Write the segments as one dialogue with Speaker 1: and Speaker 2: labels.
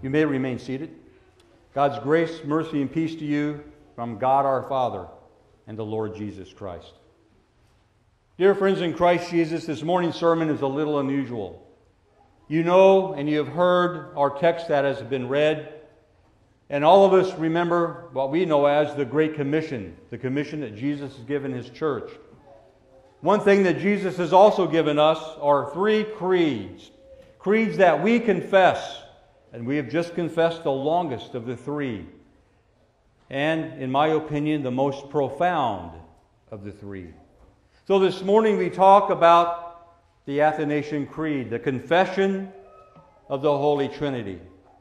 Speaker 1: You may remain seated. God's grace, mercy, and peace to you from God our Father and the Lord Jesus Christ. Dear friends in Christ Jesus, this morning's sermon is a little unusual. You know and you have heard our text that has been read, and all of us remember what we know as the Great Commission, the commission that Jesus has given His church. One thing that Jesus has also given us are 3 creeds. Creeds that we confess, and we have just confessed the longest of the 3. And, in my opinion, the most profound of the 3. So this morning we talk about the Athanasian Creed, the confession of the Holy Trinity.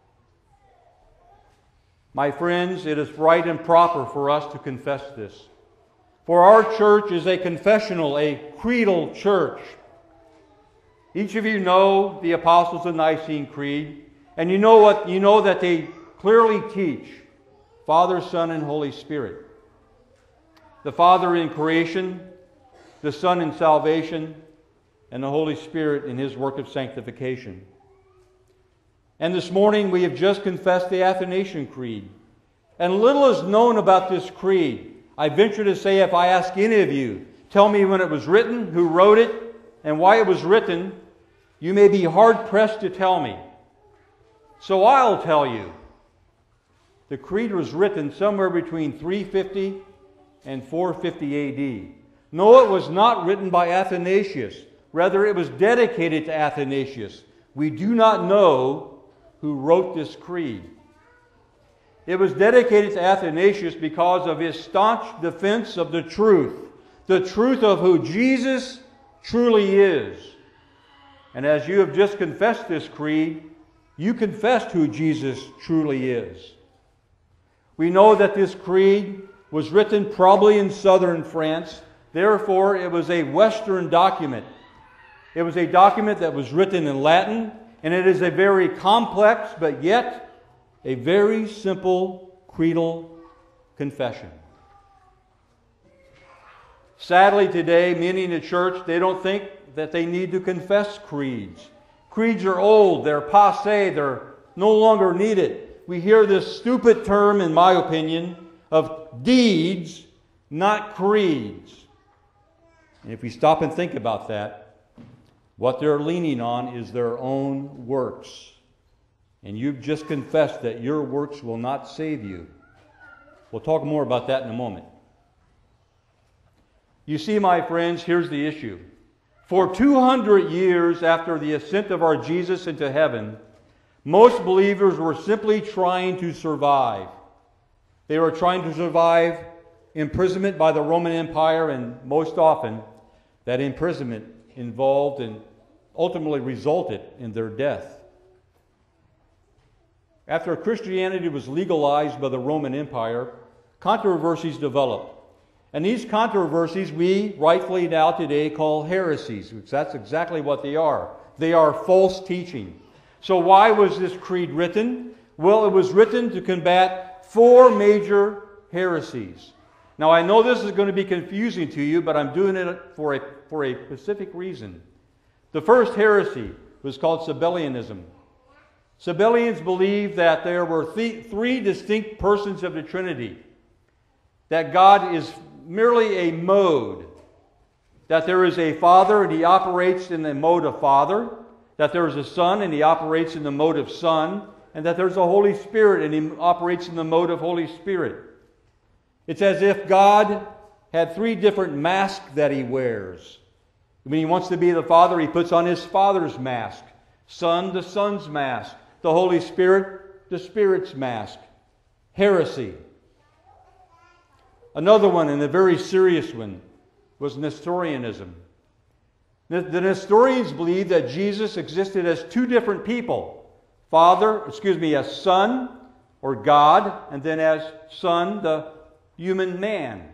Speaker 1: My friends, it is right and proper for us to confess this. For our church is a confessional, a creedal church. Each of you know the Apostles' of Nicene Creed, and you know that they clearly teach Father, Son, and Holy Spirit. The Father in creation, the Son in salvation, and the Holy Spirit in His work of sanctification. And this morning we have just confessed the Athanasian Creed. And little is known about this creed. I venture to say, if I ask any of you, tell me when it was written, who wrote it, and why it was written, you may be hard-pressed to tell me. So I'll tell you. The creed was written somewhere between 350 and 450 A.D. No, it was not written by Athanasius. Rather, it was dedicated to Athanasius. We do not know who wrote this creed. It was dedicated to Athanasius because of his staunch defense of the truth of who Jesus truly is. And as you have just confessed this creed, you confessed who Jesus truly is. We know that this creed was written probably in southern France. Therefore, it was a Western document. It was a document that was written in Latin, and it is a very complex, but yet a very simple creedal confession. Sadly today, many in the church, they don't think that they need to confess creeds. Creeds are old, they're passé, they're no longer needed. We hear this stupid term, in my opinion, of deeds, not creeds. And if we stop and think about that, what they're leaning on is their own works. And you've just confessed that your works will not save you. We'll talk more about that in a moment. You see, my friends, here's the issue. For 200 years after the ascent of our Jesus into heaven, most believers were simply trying to survive. They were trying to survive imprisonment by the Roman Empire, and most often that imprisonment involved and ultimately resulted in their death. After Christianity was legalized by the Roman Empire, controversies developed. And these controversies we rightfully now today call heresies, because that's exactly what they are. They are false teaching. So why was this creed written? Well, it was written to combat 4 major heresies. Now, I know this is going to be confusing to you, but I'm doing it for a specific reason. The first heresy was called Sabellianism. Sabellians believed that there were 3 distinct persons of the Trinity, that God is merely a mode, that there is a Father and He operates in the mode of Father, that there is a Son and He operates in the mode of Son, and that there's a Holy Spirit and He operates in the mode of Holy Spirit. It's as if God had 3 different masks that He wears. When He wants to be the Father, He puts on His Father's mask. Son, the Son's mask. The Holy Spirit, the Spirit's mask. Heresy. Another one, and a very serious one, was Nestorianism. The Nestorians believed that Jesus existed as 2 different people. As Son, or God, and then as Son, the human man.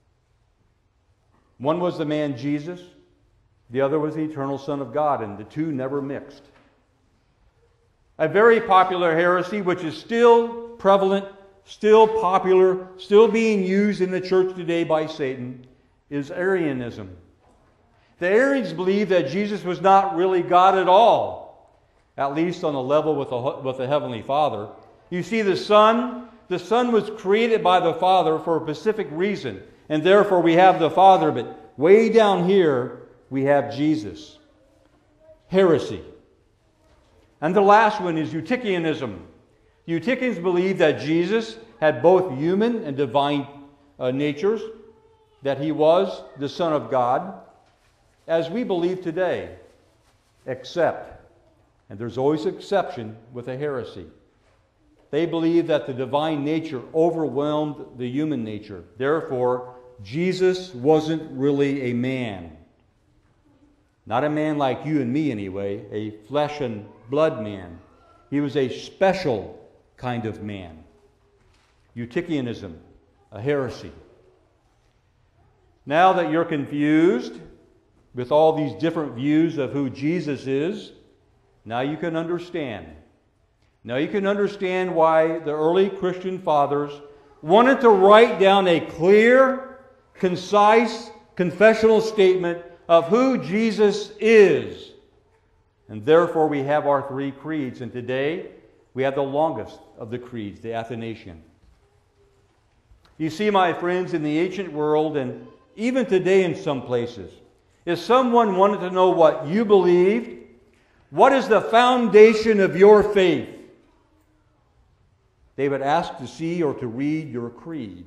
Speaker 1: One was the man Jesus, the other was the eternal Son of God, and the 2 never mixed. A very popular heresy, which is still prevalent, still popular, still being used in the church today by Satan, is Arianism. The Arians believed that Jesus was not really God at all, at least on a level with the Heavenly Father. You see, the Son was created by the Father for a specific reason, and therefore we have the Father, but way down here we have Jesus. Heresy. And the last one is Eutychianism. Eutychians believe that Jesus had both human and divine natures, that he was the Son of God, as we believe today, except, and there's always an exception with a heresy, they believe that the divine nature overwhelmed the human nature. Therefore, Jesus wasn't really a man. Not a man like you and me anyway, a flesh and blood man. He was a special kind of man. Eutychianism, a heresy. Now that you're confused with all these different views of who Jesus is, now you can understand. Now you can understand why the early Christian fathers wanted to write down a clear, concise, confessional statement of who Jesus is. And therefore we have our three creeds. And today we have the longest of the creeds, the Athanasian. You see, my friends, in the ancient world, and even today in some places, if someone wanted to know what you believed, what is the foundation of your faith, they would ask to see or to read your creed.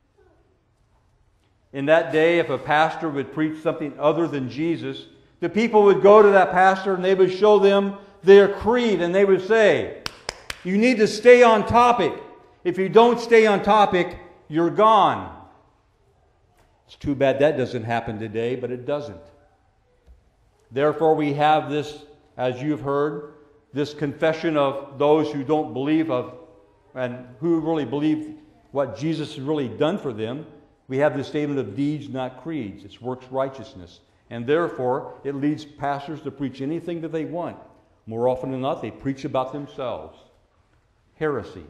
Speaker 1: In that day, if a pastor would preach something other than Jesus, the people would go to that pastor and they would show them their creed, and they would say, you need to stay on topic. If you don't stay on topic, you're gone. It's too bad that doesn't happen today, but it doesn't. Therefore, we have this, as you've heard, this confession of those who don't believe of, and who really believe what Jesus has really done for them. We have the statement of deeds, not creeds. It's works righteousness. And therefore, it leads pastors to preach anything that they want. More often than not, they preach about themselves. Heresy.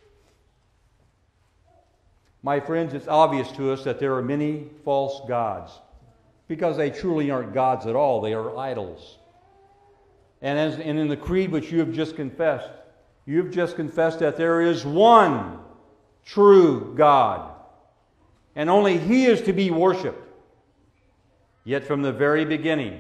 Speaker 1: My friends, it's obvious to us that there are many false gods, because they truly aren't gods at all. They are idols. And in the creed which you have just confessed that there is one true God, and only He is to be worshipped. Yet from the very beginning,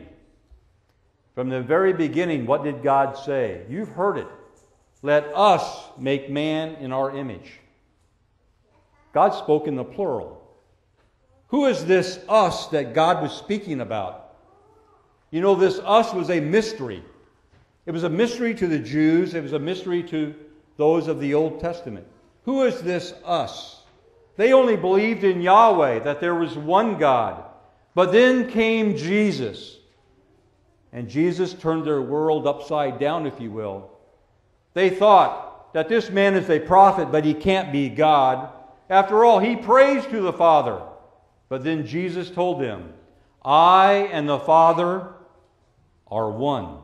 Speaker 1: what did God say? You've heard it. Let us make man in our image. God spoke in the plural. Who is this us that God was speaking about? You know, this us was a mystery. It was a mystery to the Jews. It was a mystery to those of the Old Testament. Who is this us? They only believed in Yahweh, that there was one God. But then came Jesus. And Jesus turned their world upside down, if you will. They thought that this man is a prophet, but he can't be God. After all, he prays to the Father. But then Jesus told them, I and the Father are one.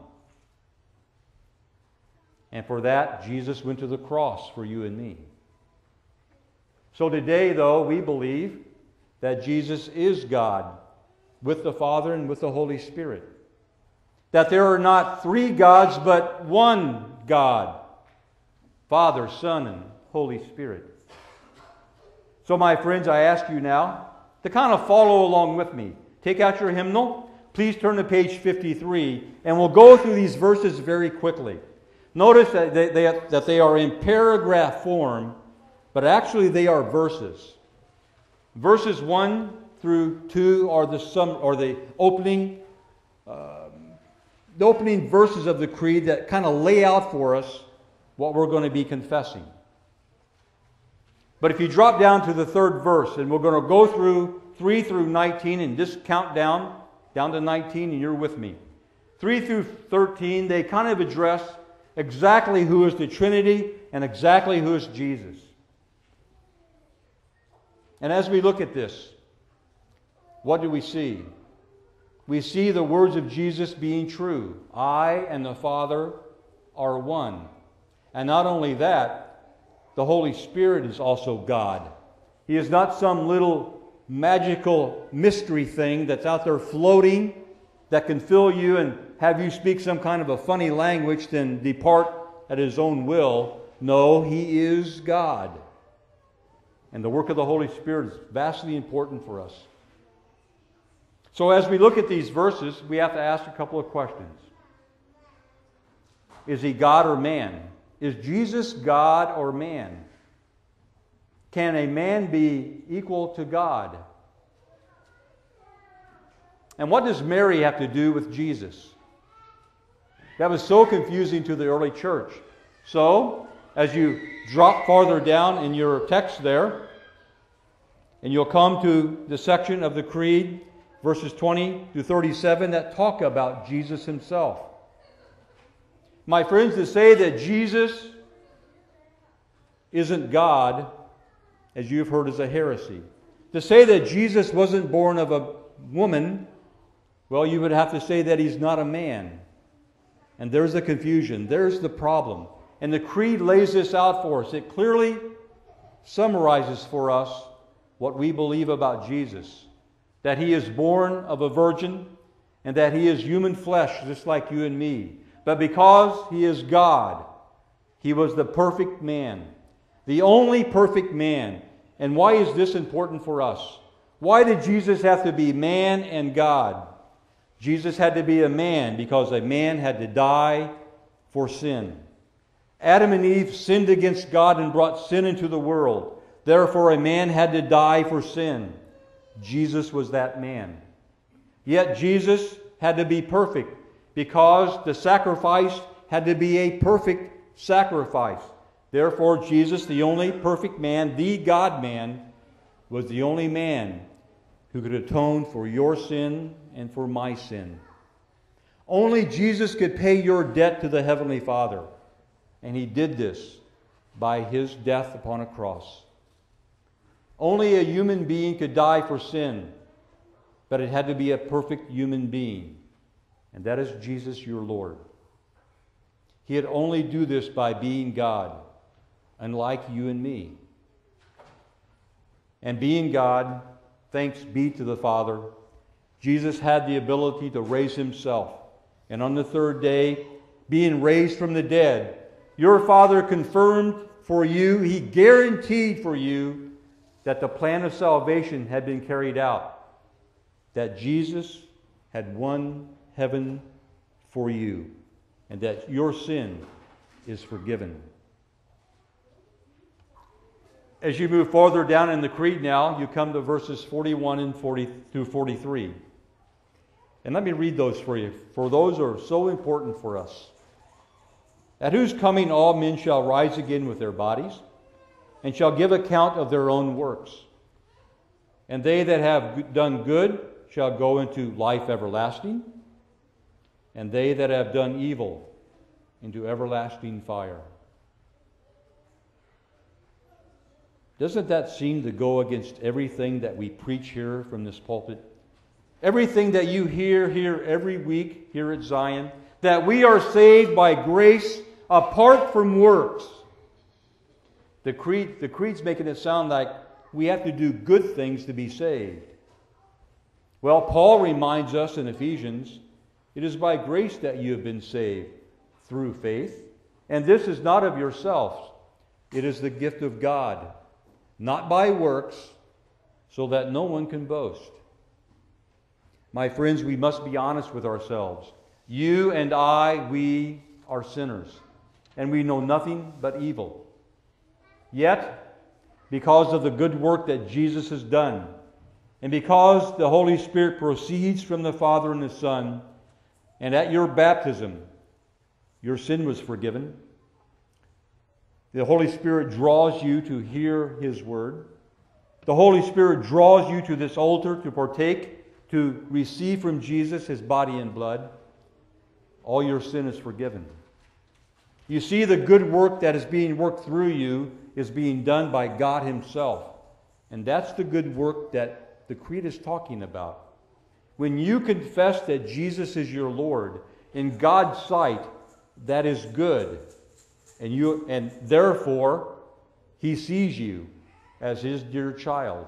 Speaker 1: And for that, Jesus went to the cross for you and me. So today, though, we believe that Jesus is God with the Father and with the Holy Spirit. That there are not three gods, but one God, Father, Son, and Holy Spirit. So, my friends, I ask you now to kind of follow along with me. Take out your hymnal. Please turn to page 53, and we'll go through these verses very quickly. Notice that they are in paragraph form, but actually they are verses. Verses 1 through 2 are the opening verses of the creed that kind of lay out for us what we're going to be confessing. But if you drop down to the third verse, and we're going to go through 3 through 19 and just count down to 19, and you're with me. 3 through 13, they kind of address exactly who is the Trinity and exactly who is Jesus. And as we look at this, what do we see? We see the words of Jesus being true. I and the Father are one. And not only that, the Holy Spirit is also God. He is not some little magical mystery thing that's out there floating that can fill you and have you speak some kind of a funny language, then depart at His own will. No, He is God. And the work of the Holy Spirit is vastly important for us. So as we look at these verses, we have to ask a couple of questions. Is He God or man? Is Jesus God or man? Can a man be equal to God? And what does Mary have to do with Jesus? That was so confusing to the early church. So, as you drop farther down in your text there, and you'll come to the section of the Creed, verses 20 to 37, that talk about Jesus Himself. My friends, to say that Jesus isn't God, as you've heard, is a heresy. To say that Jesus wasn't born of a woman, well, you would have to say that He's not a man. And there's the confusion. There's the problem. And the Creed lays this out for us. It clearly summarizes for us what we believe about Jesus. That He is born of a virgin and that He is human flesh just like you and me. But because He is God, He was the perfect man. The only perfect man. And why is this important for us? Why did Jesus have to be man and God? Jesus had to be a man because a man had to die for sin. Adam and Eve sinned against God and brought sin into the world. Therefore, a man had to die for sin. Jesus was that man. Yet Jesus had to be perfect because the sacrifice had to be a perfect sacrifice. Therefore, Jesus, the only perfect man, the God-man, was the only man who could atone for your sin and for my sin. Only Jesus could pay your debt to the Heavenly Father. And He did this by His death upon a cross. Only a human being could die for sin, but it had to be a perfect human being. And that is Jesus, your Lord. He had only do this by being God, unlike you and me. And being God, thanks be to the Father, Jesus had the ability to raise Himself. And on the third day, being raised from the dead, your Father confirmed for you, He guaranteed for you that the plan of salvation had been carried out. That Jesus had won heaven for you. And that your sin is forgiven. As you move farther down in the Creed now, you come to verses 41 and 40 through 43. And let me read those for you, for those are so important for us. At whose coming all men shall rise again with their bodies, and shall give account of their own works. And they that have done good shall go into life everlasting, and they that have done evil into everlasting fire. Doesn't that seem to go against everything that we preach here from this pulpit? Everything that you hear here every week here at Zion, that we are saved by grace apart from works. The Creed's making it sound like we have to do good things to be saved. Well, Paul reminds us in Ephesians, it is by grace that you have been saved through faith. And this is not of yourselves. It is the gift of God, not by works, so that no one can boast. My friends, we must be honest with ourselves. You and I, we are sinners, and we know nothing but evil. Yet, because of the good work that Jesus has done, and because the Holy Spirit proceeds from the Father and the Son, and at your baptism, your sin was forgiven. The Holy Spirit draws you to hear His Word. The Holy Spirit draws you to this altar to partake, to receive from Jesus His body and blood. All your sin is forgiven. You see, the good work that is being worked through you is being done by God Himself. And that's the good work that the Creed is talking about. When you confess that Jesus is your Lord, in God's sight, that is good. And therefore, He sees you as His dear child.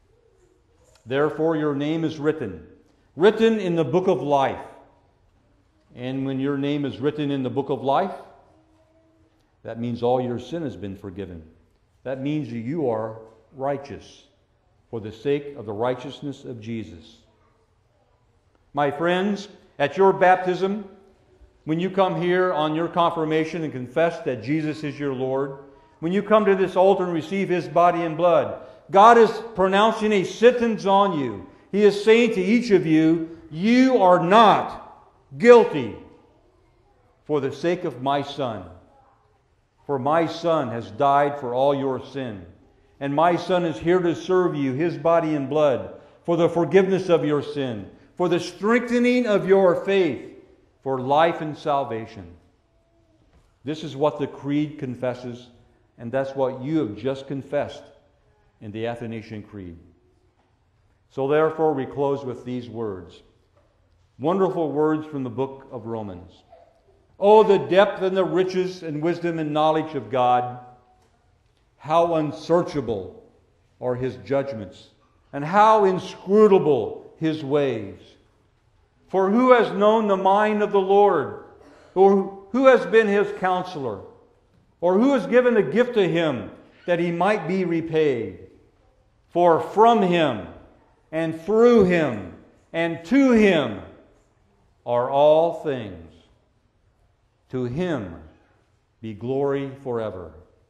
Speaker 1: Therefore, your name is written in the book of life. And when your name is written in the book of life, that means all your sin has been forgiven. That means that you are righteous for the sake of the righteousness of Jesus. My friends, at your baptism, when you come here on your confirmation and confess that Jesus is your Lord, when you come to this altar and receive His body and blood, God is pronouncing a sentence on you. He is saying to each of you, you are not guilty for the sake of my Son. For my Son has died for all your sin. And my Son is here to serve you, His body and blood, for the forgiveness of your sin, for the strengthening of your faith, for life and salvation. This is what the Creed confesses, and that's what you have just confessed in the Athanasian Creed. So therefore we close with these words. Wonderful words from the book of Romans. Oh, the depth and the riches and wisdom and knowledge of God. How unsearchable are His judgments, and how inscrutable His ways. For who has known the mind of the Lord? Or who has been His counselor? Or who has given a gift to Him that He might be repaid? For from Him, and through Him, and to Him are all things. To Him be glory forever.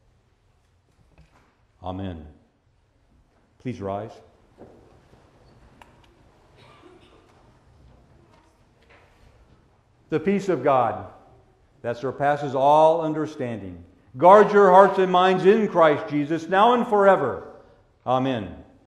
Speaker 1: Amen. Please rise. The peace of God that surpasses all understanding, guard your hearts and minds in Christ Jesus, now and forever. Amen.